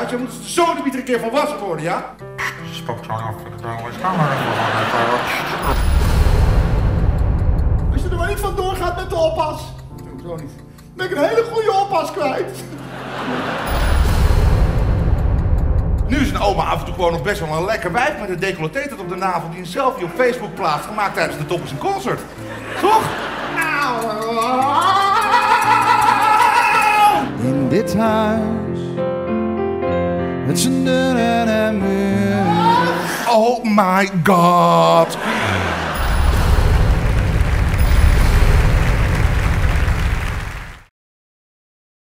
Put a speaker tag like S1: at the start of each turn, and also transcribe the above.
S1: thuis. Jij moet zo de een keer volwassen worden, ja?
S2: Spookt zo af. Ik ga maar
S1: Als je er maar niet van doorgaat met de oppas. Zo niet. Dan ben ik een hele goede oppas kwijt. Nu is een oma af en toe gewoon nog best wel een lekker wijf met een decolleté tot op de navel die een selfie op Facebook plaatst, gemaakt tijdens de Toppers in Concert. Toch?
S3: In dit huis, met z'n deuren en muren.
S1: Oh my god.